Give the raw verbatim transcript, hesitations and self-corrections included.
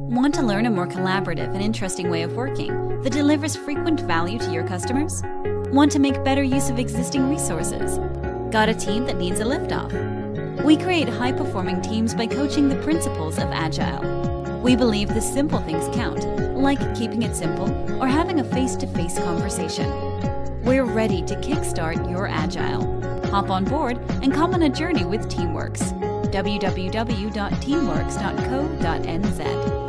Want to learn a more collaborative and interesting way of working that delivers frequent value to your customers? Want to make better use of existing resources? Got a team that needs a liftoff? We create high-performing teams by coaching the principles of Agile. We believe the simple things count, like keeping it simple or having a face-to-face conversation. We're ready to kickstart your Agile. Hop on board and come on a journey with Teamworx. w w w dot teamworx dot co dot n z